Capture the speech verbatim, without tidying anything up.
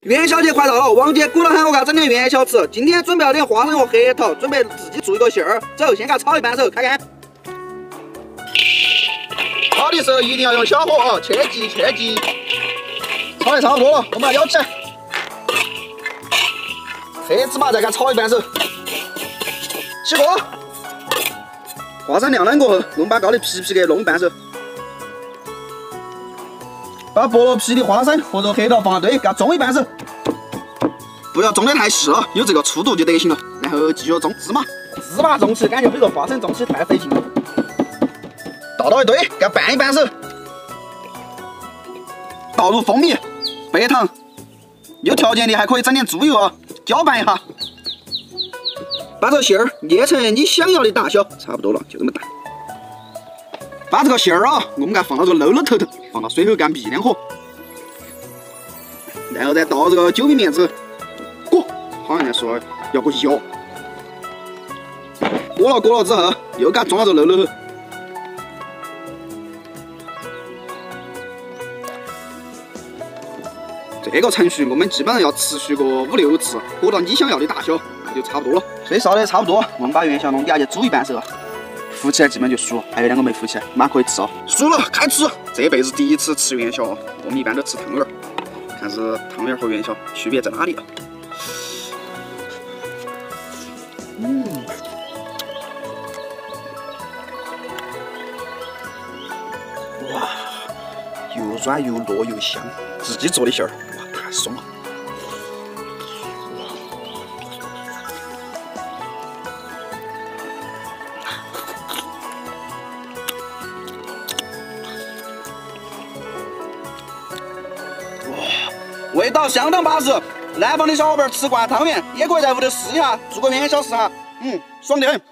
元宵节快到了，王姐鼓捣喊我给她整点元宵吃。今天准备了点花生和核桃，准备自己做一个馅儿。走，先给它炒一半熟，开干。炒的时候一定要用小火哦，切记切记。炒得差不多了，我们来舀起来。黑芝麻再给它炒一半熟。起锅。花生晾冷过后，我们把高的皮皮给弄半熟。 把剥了皮的花生和这核桃放一堆，给它中一半熟，不要中得太细了，有这个粗度就得行了。然后继续中芝麻，芝麻中起感觉比这花生中起太费劲了。倒到一堆，给它拌一拌熟。倒入蜂蜜、白糖，有条件的还可以整点猪油啊，搅拌一下。把这馅儿捏成你想要的大小，差不多了，就这么大。 把这个馅儿啊，我们给它放到这个漏漏头头，放到水后给它熨两火，然后再倒这个酒米面子，裹，好像在说要个摇，裹了裹了之后，又给它装到这漏漏头。这个程序我们基本上要持续个五六次，裹到你想要的大小，那就差不多了。水烧的差不多，我们把元宵弄底下去煮一半熟啊。 浮起来基本就熟了，还有两个没浮起来，马上可以吃哦。熟了，开吃！这辈子第一次吃元宵哦，我们一般都吃汤圆儿，看是汤圆儿和元宵区别在哪里啊？嗯，哇，又软又糯又香，自己做的馅儿，哇，太爽了！ 味道相当巴适，南方的小伙伴吃惯汤圆，也可以在屋头试一下，做个元宵试哈，嗯，爽得很。